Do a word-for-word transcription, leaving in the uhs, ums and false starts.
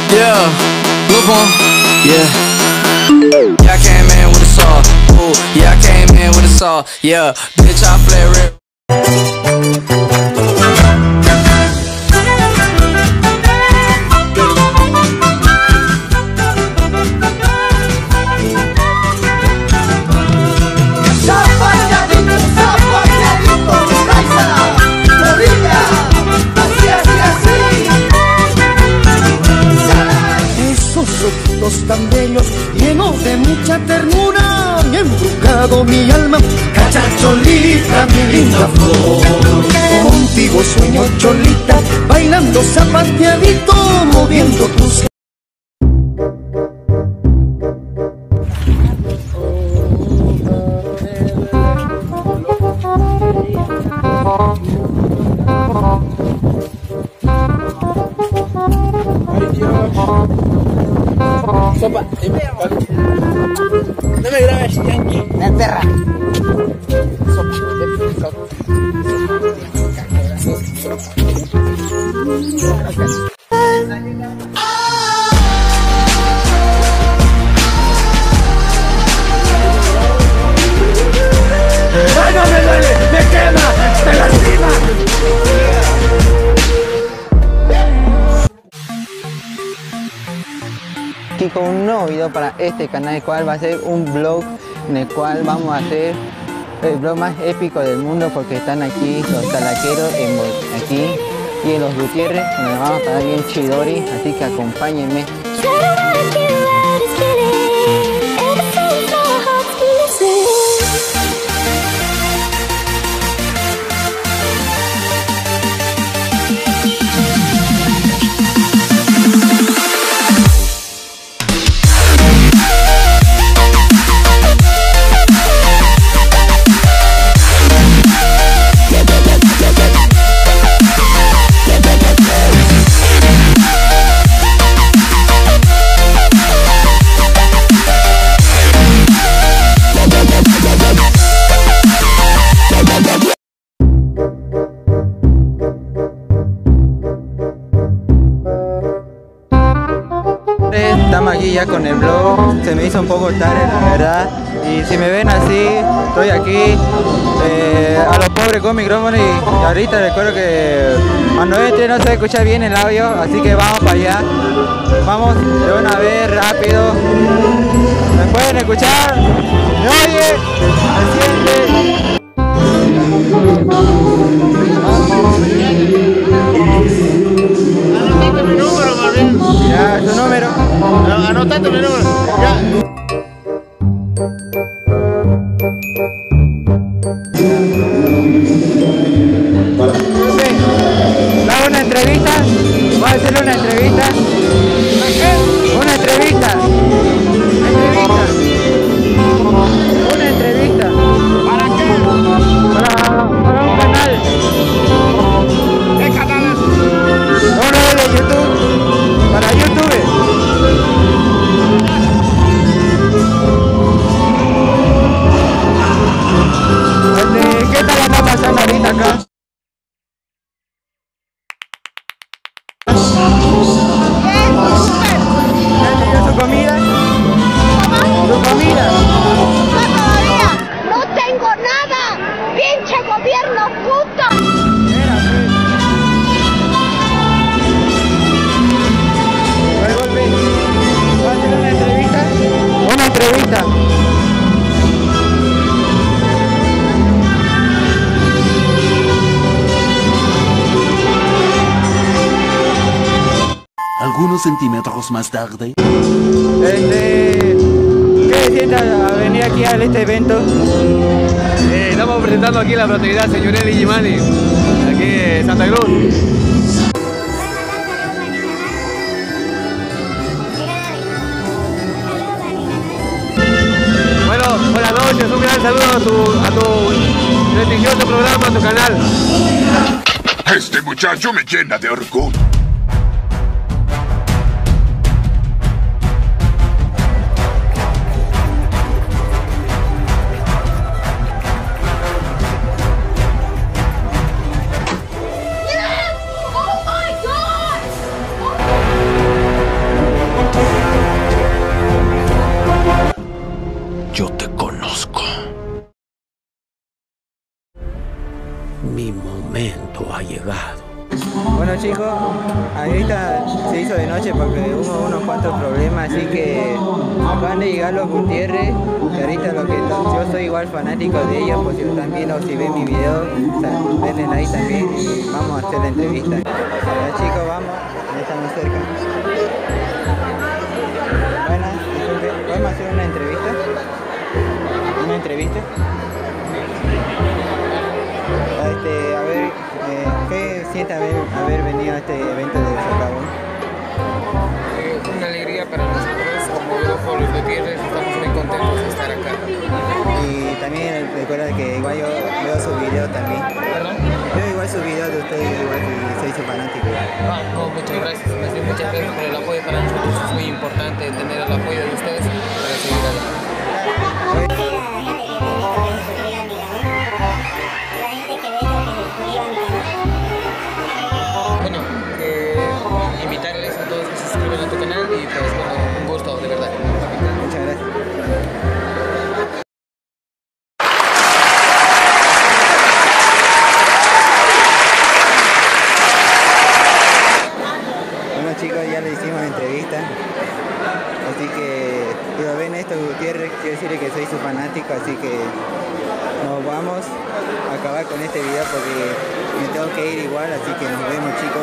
Yeah, look on, yeah. Yeah, I came in with a saw. Ooh, yeah, I came in with a saw. Yeah, bitch, I flare it. Tan bellos, llenos de mucha ternura, me ha embrujado mi alma, cacha Cholita, mi linda flor. Contigo sueño Cholita, bailando zapateadito, moviendo tus... Sopa, no me grabes, Yankee. La perra. Sopa, sopa. ¡Ay, no me duele! ¡Me quema! ¡Me lastima! Aquí con un nuevo video para este canal, el cual va a ser un vlog en el cual vamos a hacer el vlog más épico del mundo, porque están aquí los talaqueros en, aquí y en los Gutiérrez, donde vamos a estar bien chidori, así que acompáñenme. Estamos aquí ya con el vlog, se me hizo un poco tarde la verdad, y si me ven así, estoy aquí eh, a los pobres con micrófono, y, y ahorita recuerdo que cuando entre no se escucha bien el audio, así que vamos para allá, vamos de una vez rápido. ¿Me pueden escuchar? ¿Me oye? ¿Me siente? Anotate mi número, Marvin. Ya, tu número. Anotate mi número. Ya. ¿Hago una entrevista? ¿Voy a hacerle una entrevista? ¿Una entrevista? ¿Entrevista? ¿Una entrevista? ¿Para qué? Para, para un canal. ¿Qué canal es? Uno de YouTube. Para YouTube. Este, ¿qué tal la está pasando ahorita acá? ¿Ya su comida? ¿Su comida? No, todavía no tengo nada. ¡Pinche gobierno puto! ¿Va a hacer una entrevista? Una entrevista. Algunos centímetros más tarde. Este, ¿qué sientas a venir aquí a este evento? Eh, estamos presentando aquí la fraternidad Señorial Illimani, aquí de Santa Cruz. Bueno, buenas noches, un gran saludo a tu, a tu prestigioso programa, a tu canal. Este muchacho me llena de orgullo. chicos, ahorita se hizo de noche porque hubo unos cuantos problemas, así que acaban de llegar los Gutiérrez, y ahorita lo que yo soy igual fanático de ellos, pues si lo están viendo, si ven mi video, o sea, denle like también y vamos a hacer la entrevista. Ya chicos, vamos, ya estamos cerca. Buenas, disculpe, ¿podemos hacer una entrevista? ¿Una entrevista? Este, a ver, eh, ¿qué siente haber, haber venido a este evento de Socavón? Eh, una alegría para nosotros, como grupo Los Gutiérrez, estamos muy contentos de estar acá. Y también recuerda que igual yo veo su video también. ¿Perdón? Yo igual su video de ustedes, igual que soy su fanático. Ah, no, muchas gracias, más bien muchas gracias por el apoyo. Para nosotros es muy importante tener el apoyo de ustedes para seguir adelante. Bueno, eh, invitarles a todos que se suscriban a tu canal y pues bueno, un gusto, de verdad. Muchas gracias. Bueno chicos, ya le hicimos la entrevista, así que si lo ven esto Gutiérrez, quiero decirle que soy su fanático, así que nos vamos a acabar con este video porque me tengo que ir igual, así que nos vemos chicos.